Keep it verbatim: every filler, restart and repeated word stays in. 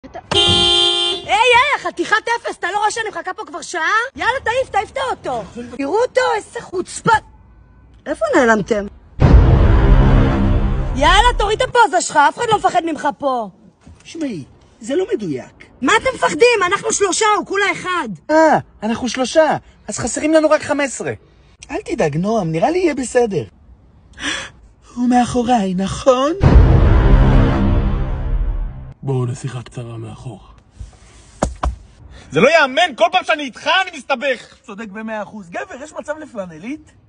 היי, היי, חתיכת אפס, אתה לא רואה שאני מחכה פה כבר שעה? יאללה, תעיף, תעיף את האוטו. תראו אותו, איזה חוצפה. איפה נעלמתם? יאללה, תוריד את הפוזה שלך, אף אחד לא מפחד ממך פה. שמעי, זה לא מדויק. מה אתם מפחדים? אנחנו שלושה, הוא כולה אחד. אה, אנחנו שלושה, אז חסרים לנו רק חמש עשרה. אל תדאג, נועם, נראה לי יהיה בסדר. הוא מאחוריי, נכון? בואו לשיחה קצרה מאחור. זה לא יאמן, כל פעם שאני איתך אני מסתבך. צודק במאה אחוז. גבר, יש מצב לפלנלית?